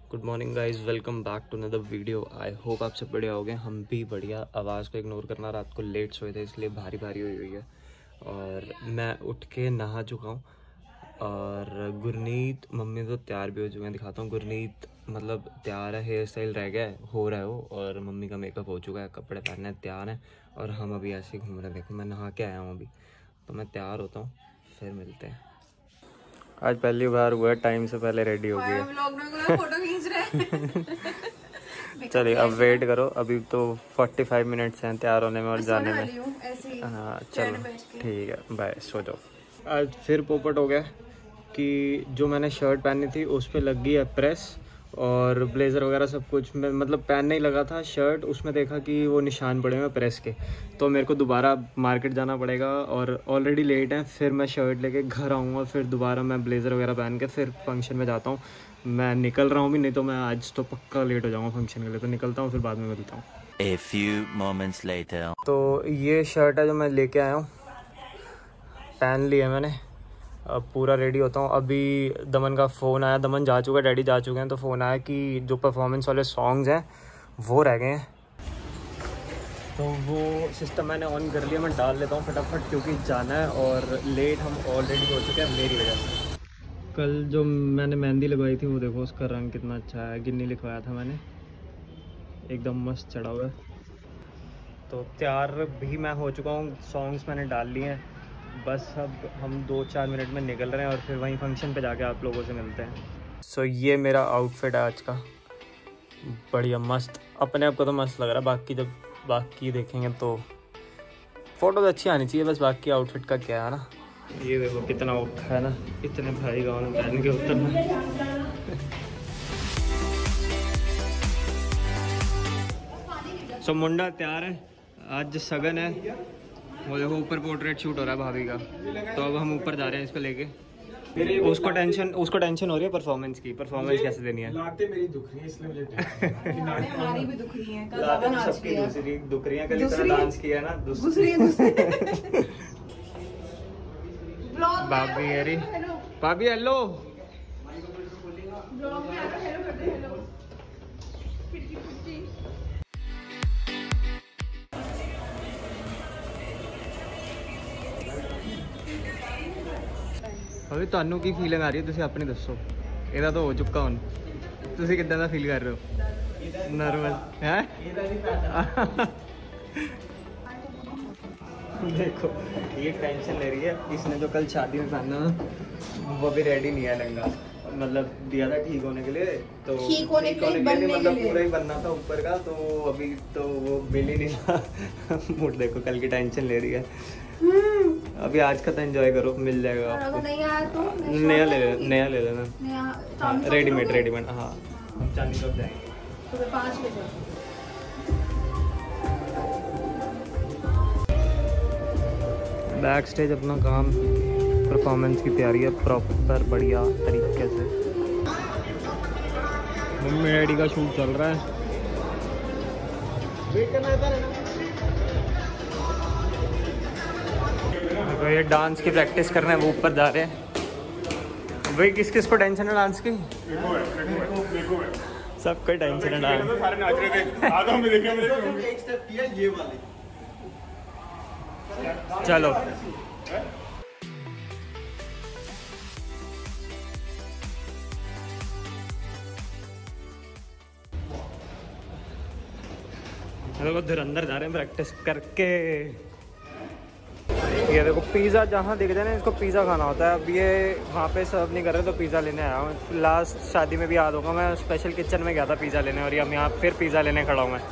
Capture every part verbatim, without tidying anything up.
Good morning guys, welcome back to another video. I hope आप सब बढ़िया हो गए, हम भी बढ़िया। आवाज़ को इग्नोर करना, रात को लेट सोए थे इसलिए भारी भारी हुई हुई है। और मैं उठ के नहा चुका हूँ और गुरनीत मम्मी तो तैयार भी हो चुके हैं। दिखाता हूँ, गुरनीत मतलब तैयार है, हेयर स्टाइल रह गया है, हो रहा है वो, और मम्मी का मेकअप हो चुका है, कपड़े पहनने तैयार हैं और हम अभी ऐसे ही घूम रहे हैं। देखो मैं नहा के आया हूँ अभी, तो मैं तैयार होता हूँ, फिर मिलते हैं। आज पहली बार हुआ है टाइम से पहले रेडी हो गई है। फोटो खींच रहे चलिए अब वेट करो, अभी तो पैंतालीस मिनट्स हैं तैयार होने में और जाने में। हाँ चलो ठीक है, बाय, सो जाओ। आज फिर पोपट हो गया कि जो मैंने शर्ट पहनी थी उस पर लग गई है प्रेस, और ब्लेज़र वगैरह सब कुछ में मतलब पहनने ही लगा था शर्ट, उसमें देखा कि वो निशान पड़े हुए प्रेस के, तो मेरे को दोबारा मार्केट जाना पड़ेगा और ऑलरेडी लेट है। फिर मैं शर्ट लेके घर आऊँगा, फिर दोबारा मैं ब्लेज़र वगैरह पहन के फिर फंक्शन में जाता हूँ। मैं निकल रहा हूँ भी, नहीं तो मैं आज तो पक्का लेट हो जाऊँगा फंक्शन के लिए, तो निकलता हूँ, फिर बाद में मिलता हूँ। A few moments later. तो ये शर्ट है जो मैं लेके आया हूँ, पहन ली है मैंने, अब पूरा रेडी होता हूँ। अभी दमन का फ़ोन आया, दमन जा चुका है, डैडी जा चुके हैं, तो फ़ोन आया कि जो परफॉर्मेंस वाले सॉन्ग्स हैं वो रह गए हैं, तो वो सिस्टम मैंने ऑन कर लिया। मैं डाल लेता हूँ फटाफट क्योंकि जाना है और लेट हम ऑलरेडी हो चुके हैं मेरी वजह से। कल जो मैंने मेहंदी लगवाई थी वो देखो, उसका रंग कितना अच्छा है, गिन्नी लिखवाया था मैंने, एकदम मस्त चढ़ा हुआ है। तो तैयार भी मैं हो चुका हूँ, सॉन्ग्स मैंने डाल लिए हैं, बस अब हम दो चार मिनट में निकल रहे हैं और फिर वहीं फंक्शन पे जाके आप लोगों से मिलते हैं। सो so, ये मेरा आउटफिट है आज का, बढ़िया मस्त, अपने आप को तो मस्त लग रहा है, बाकी जब बाकी देखेंगे तो फ़ोटो तो अच्छी आनी चाहिए, बस बाकी आउटफिट का क्या है ना। ये देखो कितना औखा है ना, इतने भारी गाउन पहन के उतरना। सो so, मुंडा तैयार है, आज सगन है, वो देखो ऊपर पोर्ट्रेट शूट हो रहा है भाभी का, तो अब हम ऊपर जा रहे हैं इसको लेके। उसको टेंशन उसको टेंशन हो रही है परफॉर्मेंस की, परफॉर्मेंस कैसे देनी है। लाते मेरी दुख रही है इसलिए मुझे हमारी भी दुख रही है, कल लाते ज्यादा नाच सबकी किया, दूसरी दुख रही है, कल इतना डांस किया ना, दूसरी दूसरी भाभी अरे भाभी हेलो, ब्लॉग में आ रहा, हेलो कर दे, हेलो पिट्टी पिट्टी। भाभी ਤੁਹਾਨੂੰ ਕੀ ਫੀਲਿੰਗ ਆ ਰਹੀ ਹੈ, ਤੁਸੀਂ ਆਪਣੀ ਦੱਸੋ। ਇਹਦਾ ਤਾਂ ਹੋ ਚੁੱਕਾ ਹੁਣ, ਤੁਸੀਂ ਕਿੱਦਾਂ ਦਾ ਫੀਲ ਕਰ ਰਹੇ ਹੋ? ਨਰਵਸ ਹੈ? देखो ये टेंशन ले रही है, इसने जो कल शादी में पहना वो भी रेडी नहीं है लहंगा, मतलब दिया था ठीक होने के लिए, तो ठीक होने के लिए बनने मतलब के लिए पूरा ही बनना था ऊपर का, तो अभी तो वो मिल ही नहीं था। मूड देखो, कल की टेंशन ले रही है। अभी आज का तो एंजॉय करो, मिल जाएगा आपको। नहीं आया तो नया ले नया ले लेना, रेडीमेड रेडीमेड। हाँ हम चांदनी चौक जाएंगे सुबह पाँच बजे। बैक स्टेज अपना काम, परफॉर्मेंस की तैयारी है प्रॉपर बढ़िया तरीके से। मम्मी डैडी का शूट चल रहा है, देखो ये डांस की प्रैक्टिस करने वो ऊपर जा रहे हैं। भाई किस किस को टेंशन है डांस की? सबको टेंशन है डांस। चलो लोग उधर अंदर जा रहे हैं प्रैक्टिस करके। ये देखो पिज़्ज़ा, जहाँ दिख जाए ना इसको पिज़्ज़ा खाना होता है। अब ये वहाँ पे सर्व नहीं कर रहे तो पिज़्ज़ा लेने आया हूँ। लास्ट शादी में भी याद होगा, मैं स्पेशल किचन में गया था पिज़्ज़ा लेने, और हम यहाँ फिर पिज़्ज़ा लेने खड़ा हूँ मैं।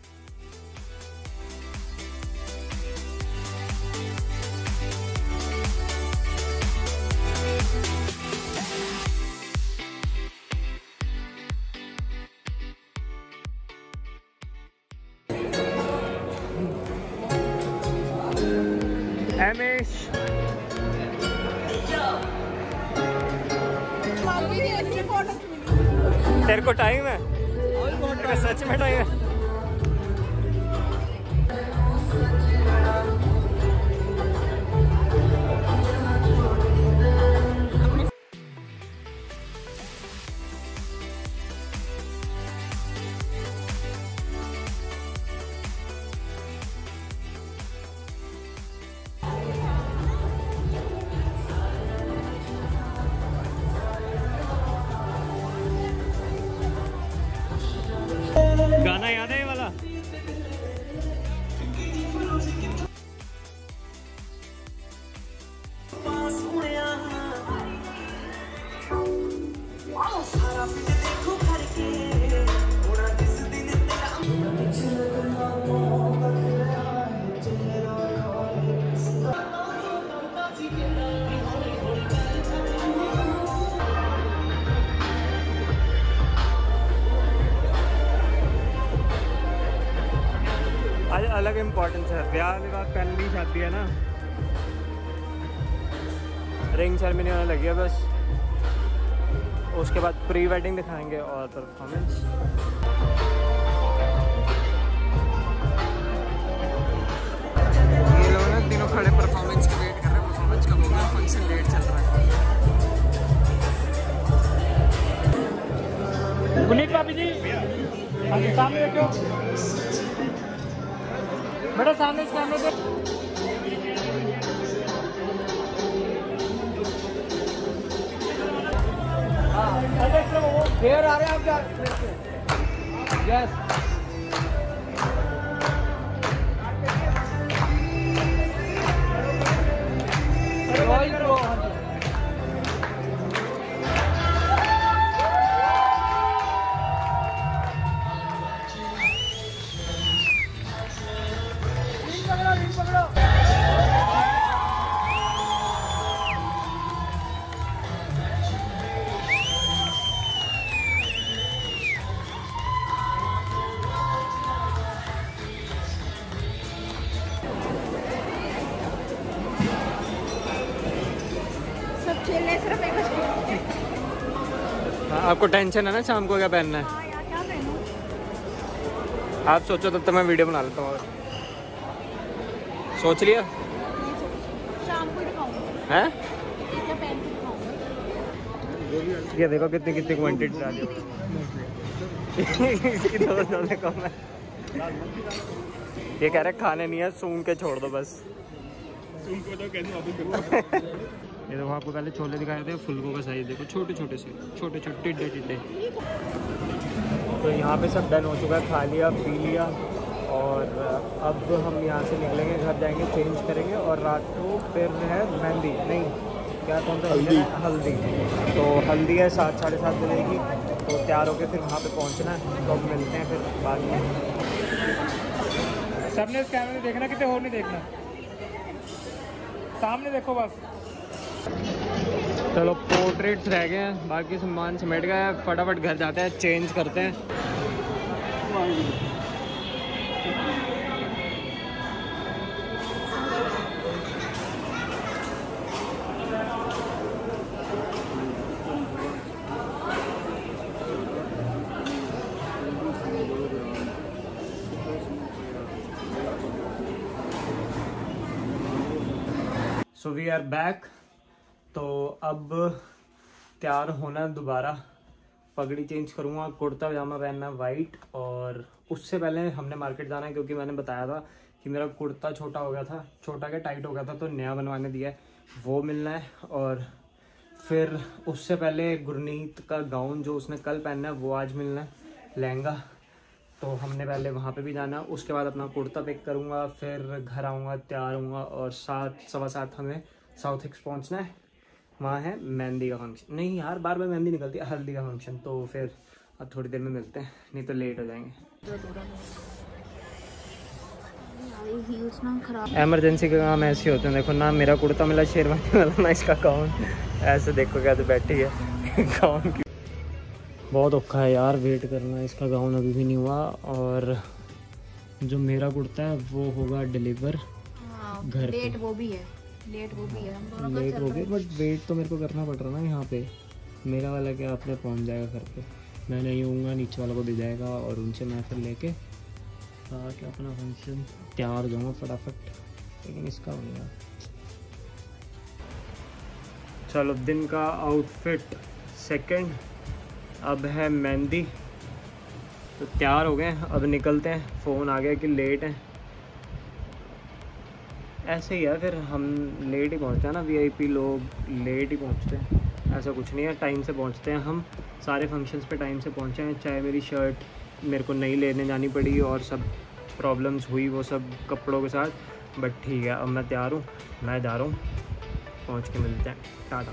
एमिश तेरे को टाइम है? तेरे को सच में टाइम है? अलग इम्पोर्टेंस है। ब्याह के बाद पहली शादी है ना, रिंग सेरेमनी होने लगी है बस, उसके बाद प्री वेडिंग दिखाएंगे और परफॉर्मेंस। ये लोग ना तीनों खड़े परफॉर्मेंस का वेट कर रहे हैं। परफॉर्मेंस कब होगा, फंक्शन लेट चल रहा है। पुनीत भाभी जी सामने देखो बेटा, सामने इस कैमरे पे। फेयर आ रहे हैं आप क्या? यस सिर्फ एक आपको टेंशन है ना शाम को क्या पहनना है? हाँ यार, क्या पहनूं? आप सोचो तब तक मैं वीडियो बना लेता हूँ। सोच लिया शाम को दिखाऊंगा। है? क्या पहन के दिखाऊंगा? ये देखो कितनी कितनी क्वांटिटी डाली इसकी दो दो देखो मैं। ये कह रहे खाने नहीं है, सूंघ के छोड़ दो बस। ये देखो आपको पहले छोले दिखाए थे, फुलकों का साइज देखो, छोटे छोटे से, छोटे छोटे टिड्डे टिड्डे। तो यहाँ पे सब डन हो चुका है, खा लिया पी लिया और अब हम यहाँ से निकलेंगे, घर जाएंगे, चेंज करेंगे और रात को फिर है मेहंदी, नहीं क्या कौन सा हल्दी हल्दी तो हल्दी है सात साढ़े सात बजे की। तो तैयार होकर फिर वहाँ पे पहुँचना है, तो अब मिलते हैं फिर बाद में। सबने इस कैमरे में देखना, कितने और नहीं देखना, सामने देखो बस। चलो पोर्ट्रेट्स रह गए हैं, बाकी सामान समेट गया है, फटाफट घर जाते हैं, चेंज करते हैं। So we are back. तो अब तैयार होना दोबारा, पगड़ी चेंज करूँगा, कुर्ता पजामा पहनना वाइट, और उससे पहले हमने मार्केट जाना है क्योंकि मैंने बताया था कि मेरा कुर्ता छोटा हो गया था, छोटा क्या टाइट हो गया था, तो नया बनवाने दिया है, वो मिलना है। और फिर उससे पहले गुरनीत का गाउन जो उसने कल पहनना है वो आज मिलना है, लहंगा, तो हमने पहले वहाँ पे भी जाना। उसके बाद अपना कुर्ता पिक करूँगा, फिर घर आऊँगा, तैयार होऊंगा और सात सवा सात हमें साउथ एक्स पहुँचना है, वहाँ है मेहंदी का फंक्शन। नहीं यार, बार बार मेहंदी निकलती है, हल्दी का फंक्शन। तो फिर अब थोड़ी देर में मिलते हैं, नहीं तो लेट हो जाएंगे। एमरजेंसी के काम ऐसे होते हैं, देखो ना मेरा कुर्ता मिला शेरवानी वाला, ना इसका गाउन, ऐसे देखो कैसे बैठी है गाउन की। बहुत औखा है यार वेट करना, इसका गाउन अभी भी नहीं हुआ। और जो मेरा कुर्ता है वो होगा डिलीवर घर पे। लेट वो भी है, लेट वो भी है, हम दोनों का लेट चल हो रहा गए, है। बट वेट तो मेरे को करना पड़ रहा ना यहाँ पे। मेरा वाला क्या अपने पहुँच जाएगा घर पे, मैं नहीं होऊंगा, नीचे वाला को दे जाएगा और उनसे मैं फिर लेके आके अपना फंक्शन तैयार हो जाऊँगा फटाफट। लेकिन इसका हो गया। चलो दिन का आउटफिट सेकंड, अब है मेहंदी, तो तैयार हो गए, अब निकलते हैं। फ़ोन आ गया कि लेट है, ऐसे ही है, फिर हम लेट ही पहुंचते हैं ना, वीआईपी लोग लेट ही पहुंचते हैं, ऐसा कुछ नहीं है, टाइम से पहुंचते हैं हम। सारे फंक्शंस पे टाइम से पहुंचे हैं, चाहे मेरी शर्ट मेरे को नहीं लेने जानी पड़ी और सब प्रॉब्लम्स हुई वो सब कपड़ों के साथ, बट ठीक है, अब मैं तैयार हूँ, मैं जा रहा हूँ, पहुँच के मिलते हैं, टाटा।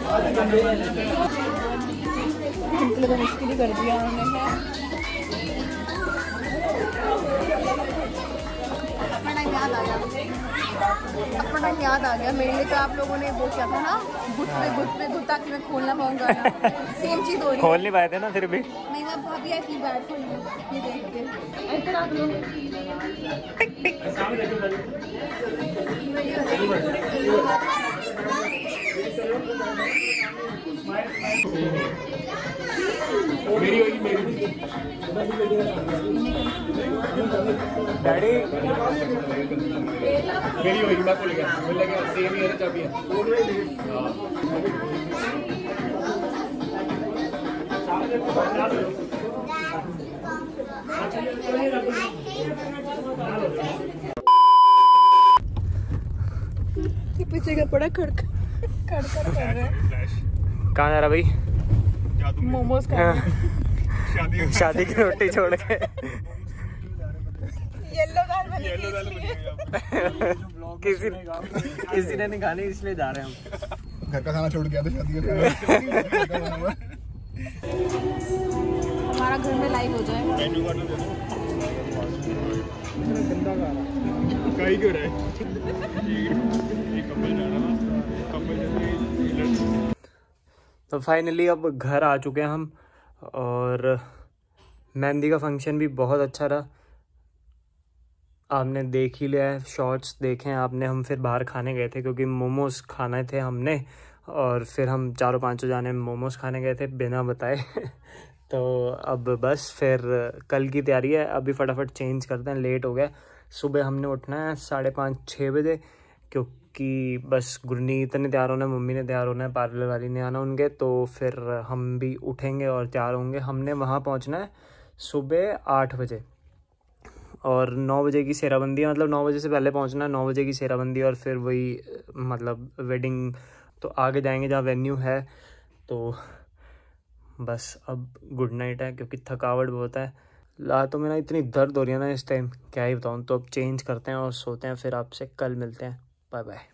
तो मुश्किल ही कर दिया उन्होंने। अपना टाइम याद आ गया, अपना टाइम याद आ गया मेरे लिए। तो आप लोगों ने वो क्या था ना, गुट पे गुट पे गुट ताकि मैं खोल ना पाऊंगा। सेम चीज हो रही है। खोल नहीं पाए थे ना फिर भी। नहीं मैं भाभी I feel bad for you ये देख के। इधर आ लो। मेरी होगी मेरी डैडी मेरी होगी मैं भूल गया भूल गया सेम ही है चाबी है। पीछे का बड़ा खड़क खड़खड़ कर रहा है। कहाँ जा रहा भाई? मोमोज खाने। शादी की रोटी छोड़ के। येलो दाल बनी थी किसी किसी ने नहीं खानी इसलिए जा रहे हैं हम। घर का खाना छोड़ के आते शादी हमारा घर में लाइव हो जाए। कहीं क्यों रहे तो फाइनली अब घर आ चुके हैं हम, और मेहंदी का फंक्शन भी बहुत अच्छा रहा। आपने देख ही लिया है, शॉर्ट्स देखे हैं आपने। हम फिर बाहर खाने गए थे क्योंकि मोमोज़ खाने थे हमने, और फिर हम चारों पांचों जाने मोमोज़ खाने गए थे बिना बताए। तो अब बस फिर कल की तैयारी है। अभी फटाफट चेंज करते हैं, लेट हो गया। सुबह हमने उठना है साढ़े पाँच छः बजे, क्योंकि बस गुरनीत ने तैयार होना है, मम्मी ने तैयार होना है, पार्लर वाली ने आना उनके। तो फिर हम भी उठेंगे और तैयार होंगे। हमने वहाँ पहुँचना है सुबह आठ बजे, और नौ बजे की सेराबंदी है, मतलब नौ बजे से पहले पहुँचना है। नौ बजे की सेराबंदी और फिर वही मतलब वेडिंग तो आगे जाएंगे जहाँ वेन्यू है। तो बस अब गुड नाइट है, क्योंकि थकावट बहुत है। ला तो मेरा इतनी दर्द हो रही है ना इस टाइम, क्या ही बताऊँ। तो अब चेंज करते हैं और सोते हैं, फिर आपसे कल मिलते हैं। Bye bye.